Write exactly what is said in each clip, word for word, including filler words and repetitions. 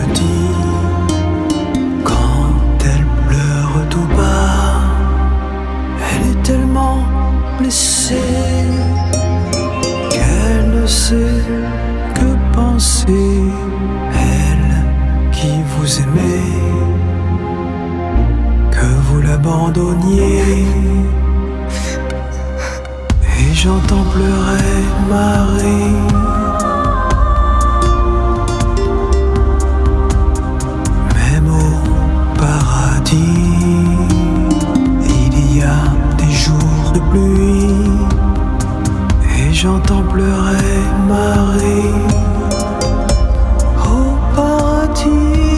le dit. Quand elle pleure tout bas, elle est tellement blessée qu'elle ne sait que penser. Elle qui vous aimait, que vous l'abandonniez. Et j'entends pleurer Marie. Même au paradis, il y a des jours de pluie. Et j'entends pleurer Marie. Au paradis,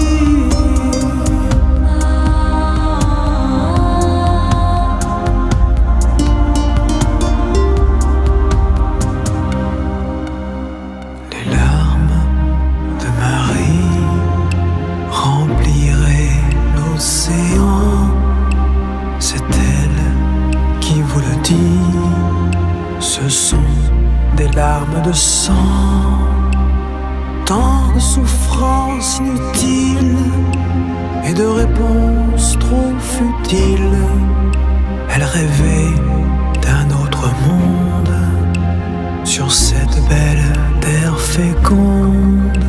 les larmes de Marie rempliraient l'océan. C'est elle qui vous le dit. Ce sont des larmes de sang, tant de souffrances inutiles et de réponses trop futiles. Elle rêvait d'un autre monde sur cette belle terre féconde.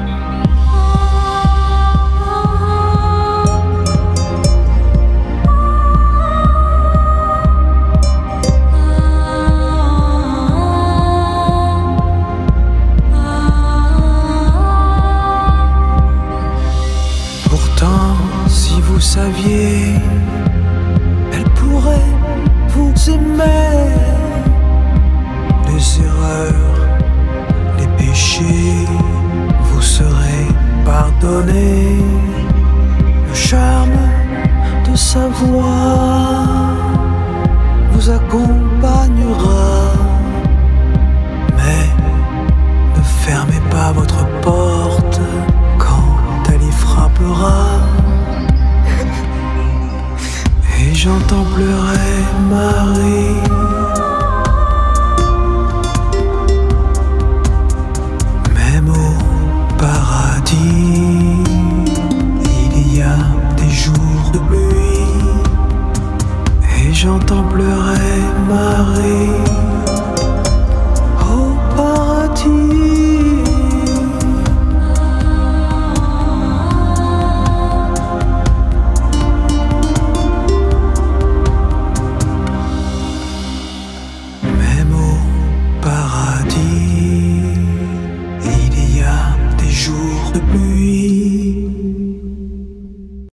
Si vous saviez, elle pourrait vous aimer. Les erreurs, les péchés vous seraient pardonnés. Le charme de sa voix vous accompagnera. Mais ne fermez pas votre porte quand elle y frappera. Et j'entends pleurer Marie. Même au paradis, il y a des jours de pluie. Et j'entends pleurer Marie. Au paradis, paradis, il y a des jours de pluie.